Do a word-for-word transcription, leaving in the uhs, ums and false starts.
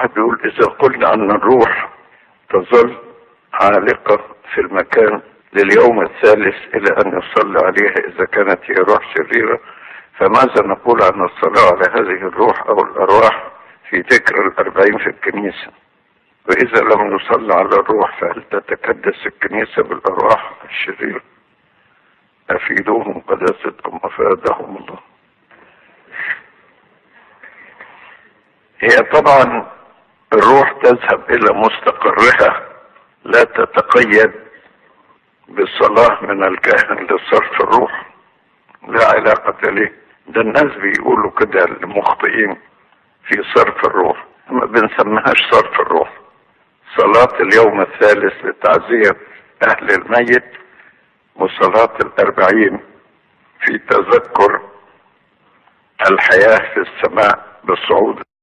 واحد بيقول إذا قلنا أن الروح تظل عالقة في المكان لليوم الثالث إلى أن يصلى عليها إذا كانت هي روح شريرة، فماذا نقول عن الصلاة على هذه الروح أو الأرواح في ذكر الأربعين في الكنيسة؟ وإذا لم يصلى على الروح فهل تتكدس الكنيسة بالأرواح الشريرة؟ أفيدوهم قداستكم أفادهم الله. هي طبعا الروح تذهب إلى مستقرها، لا تتقيد بالصلاة من الكاهن لصرف الروح، لا علاقة له. ده الناس بيقولوا كده المخطئين في صرف الروح، ما بنسميهاش صرف الروح. صلاة اليوم الثالث لتعزية أهل الميت وصلاة الأربعين في تذكر الحياة في السماء بالصعود